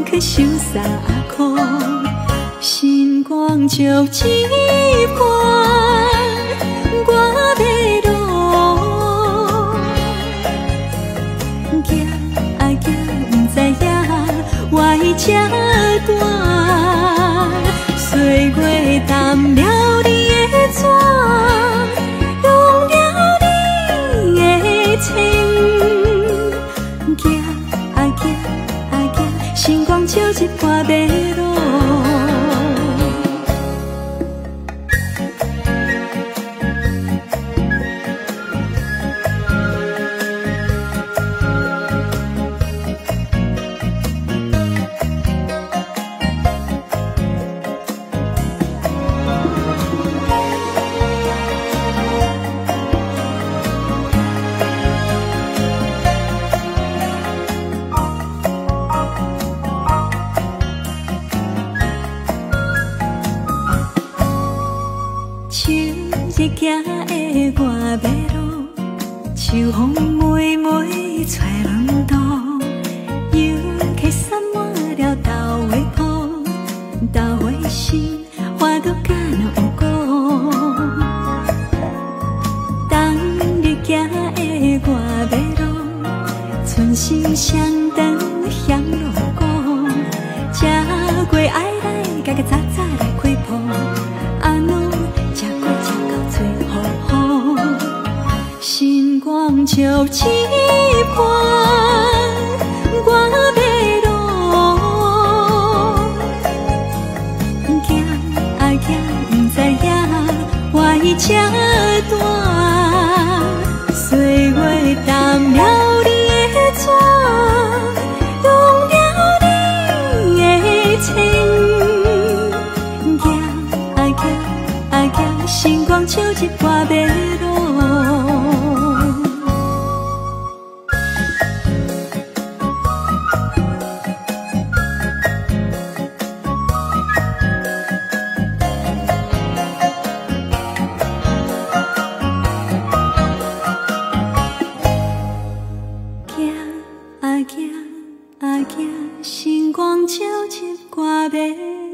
去收衫裤，星光照一半，我要落。行啊行，不知影我已这大，岁月淡了你的纸，用了你的情。行啊行啊行，星光照一半要落。秋日行的我要落，秋风妹妹吹轮刀，游客散满了豆花铺，豆花心花都敢有果。冬日行的我要落，春心相等向路过，吃过爱来，加加早早来开铺。星光照一半，我要落。行啊行，不知影我已这大，岁月淡了你的纸，用了你的情。行啊行啊行，星光照一半要落。行啊行啊行，星光照一挂要。